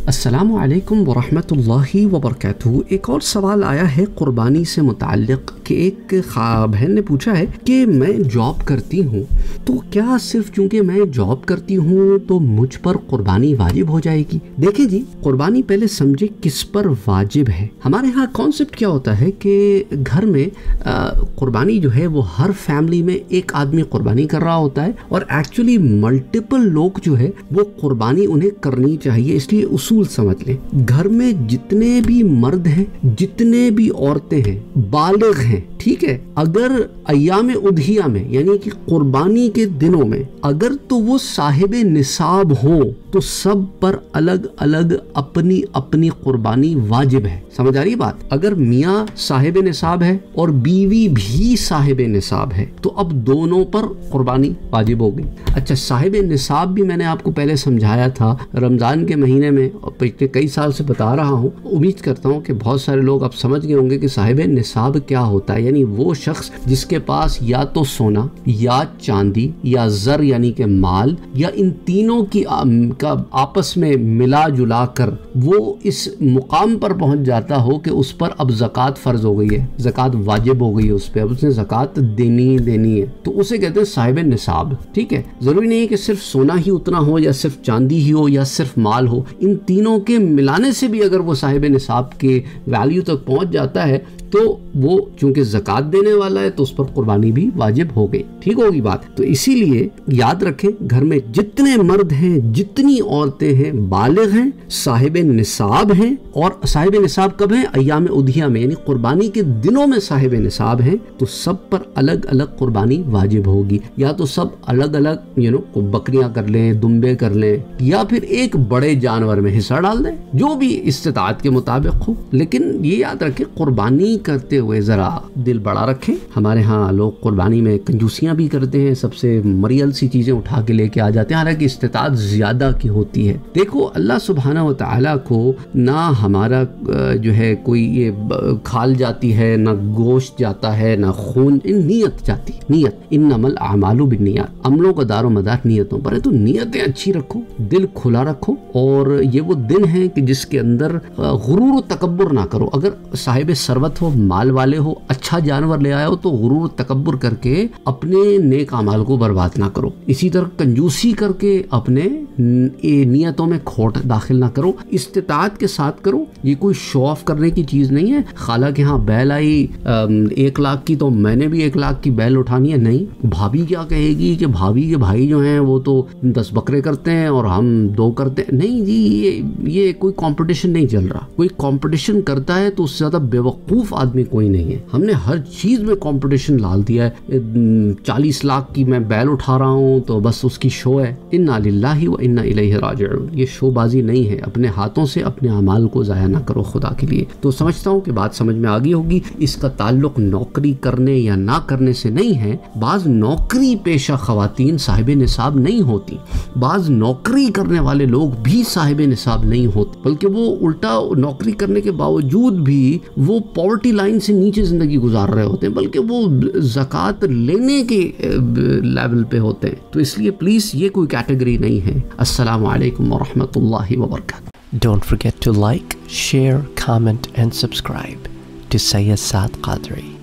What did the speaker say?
السلام علیکم ورحمۃ اللہ وبرکاتہ۔ ایک اور سوال آیا ہے قربانی سے متعلق کہ ایک بہن نے پوچھا ہے کہ میں جاب کرتی ہوں تو کیا صرف چونکہ میں جاب کرتی ہوں تو مجھ پر قربانی واجب ہو جائے گی؟ دیکھیں جی، قربانی پہلے سمجھے کس پر واجب ہے۔ ہمارے ہاں کانسیپٹ کیا ہوتا ہے کہ گھر میں قربانی جو ہے وہ ہر فیملی میں ایک آدمی قربانی کر رہا ہوتا ہے، اور ایکچولی ملٹیپل لوگ جو ہے وہ قربانی انہیں کرنی چاہیے۔ اس لیے اصول سمجھ لیں، گھر میں جتنے بھی مرد ہیں، جتنے بھی عورتیں ہیں، بالغ ہیں، ٹھیک ہے، اگر ایام اضحیہ میں یعنی کہ قربانی کے دنوں میں اگر تو وہ صاحب نصاب ہوں تو سب پر الگ الگ اپنی اپنی قربانی واجب ہے۔ سمجھ آ رہی بات؟ اگر میاں صاحب نصاب ہے اور بیوی بھی صاحب نصاب ہے تو اب دونوں پر قربانی واجب ہوگی۔ اچھا، صاحب نصاب بھی میں نے آپ کو پہلے سمجھایا تھا رمضان کے مہینے میں، پچھلے کئی سال سے بتا رہا ہوں۔ امید کرتا ہوں کہ بہت سارے لوگ اب سمجھ گئے ہوں گے کہ صاحب نصاب کیا ہوتا ہے، یعنی وہ شخص جس کے پاس یا تو سونا یا چاندی یا زر یعنی کہ مال یا ان تینوں کی کا آپس میں ملا جلا کر وہ اس مقام پر پہنچ جاتا ہو کہ اس پر اب زکوٰۃ فرض ہو گئی ہے، زکوٰۃ واجب ہو گئی ہے اس پہ، اب اس نے زکوٰۃ دینی ہے، تو اسے کہتے ہیں صاحب نصاب۔ ٹھیک ہے، ضروری نہیں ہے کہ صرف سونا ہی اتنا ہو یا صرف چاندی ہی ہو یا صرف مال ہو، ان تینوں کے ملانے سے بھی اگر وہ صاحب نصاب کے ویلیو تک پہنچ جاتا ہے تو وہ چونکہ زکوٰۃ دینے والا ہے تو اس پر قربانی بھی واجب ہو گئی۔ ٹھیک ہوگی بات؟ تو اسی لیے یاد رکھیں، گھر میں جتنے مرد ہیں، جتنی عورتیں ہیں، بالغ ہیں، صاحب نصاب ہیں، اور صاحب نصاب کب ہیں؟ ایام اضحیہ میں، یعنی قربانی کے دنوں میں صاحب نصاب ہیں تو سب پر الگ الگ قربانی واجب ہوگی۔ یا تو سب الگ الگ بکریاں کر لیں، دمبے کر لیں، یا پھر ایک بڑے جانور میں حصہ ڈال دیں، جو بھی استطاعت کے مطابق ہو۔ لیکن یہ یاد رکھیں، قربانی کرتے ہوئے ذرا دل بڑا رکھیں۔ ہمارے ہاں لوگ قربانی میں کنجوسیاں بھی کرتے ہیں، سب سے مریل سی چیزیں اٹھا کے لے کے آ جاتے ہیں، حالانکہ استطاعت زیادہ کی ہوتی ہے۔ دیکھو، اللہ سبحانہ و تعالیٰ کو نہ ہمارا جو ہے کوئی یہ کھال جاتی ہے، نہ گوشت جاتا ہے، نہ خون، نیت جاتی، نیت، انما الاعمال بالنیات، عملوں کا دار و مدار نیتوں پر ہے۔ تو نیتیں اچھی رکھو، دل کھلا رکھو، اور یہ وہ دن ہے کہ جس کے اندر غرور و تکبر نہ کرو۔ اگر صاحب ثروت ہو، مال والے ہو، اچھا جانور لے آئے ہو تو غرور و تکبر کر کے اپنے نیک اعمال کو برباد نہ کرو۔ اسی طرح کنجوسی کر کے اپنے نیتوں میں کھوٹ داخل نہ کرو، استطاعت کے ساتھ کرو۔ یہ کوئی شو آف کرنے کی چیز نہیں ہے، خالہ کے ہاں بیل آئی 1 لاکھ کی تو میں نے بھی 1 لاکھ کی بیل اٹھانی ہے، نہیں۔ بھابھی کیا کہے گی کہ بھابھی کے بھائی جو ہیں وہ تو 10 بکرے کرتے ہیں اور ہم 2 کرتے ہیں، نہیں جی، یہ کوئی کمپٹیشن نہیں چل رہا۔ کوئی کمپٹیشن کرتا ہے تو اس سے زیادہ بیوقوف آدمی کوئی نہیں ہے۔ ہم نے ہر چیز میں کمپٹیشن ڈال دیا ہے، 40 لاکھ کی میں بیل اٹھا رہا ہوں تو بس اس کی شو ہے۔ انا للہ و انا الیہ راجعون، یہ شو بازی نہیں ہے۔ اپنے ہاتھوں سے اپنے اعمال کو ضائع نہ کرو خدا کے لیے۔ تو سمجھتا ہوں کہ بات سمجھ میں آ گئی ہوگی۔ اس کا تعلق نوکری کرنے یا نہ کرنے سے نہیں ہے۔ بعض نوکری پیشہ خواتین صاحب نصاب نہیں ہوتی، بعض نوکری کرنے والے لوگ بھی صاحب نصاب نہیں ہوتے، بلکہ وہ الٹا نوکری کرنے کے باوجود بھی وہ پاورٹی لائن سے نیچے زندگی گزار رہے ہوتے ہیں، بلکہ وہ زکوٰۃ لینے کے لیول پہ ہوتے ہیں۔ تو اس لیے پلیز یہ کوئی کیٹیگری نہیں ہے۔ السلام علیکم ورحمۃ اللہ وبرکاتہ۔ Don't forget to like, share, comment and subscribe to Sayyid Saad Qadri.